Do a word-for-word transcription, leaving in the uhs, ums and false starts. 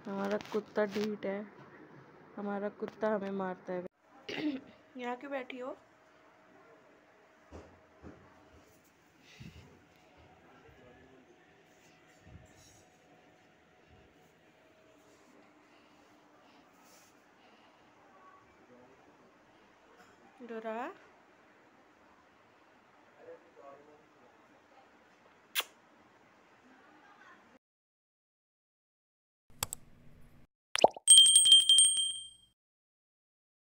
हमारा कुत्ता ढीठ है, हमारा कुत्ता हमें मारता है। यहाँ क्यों बैठी हो? डोरा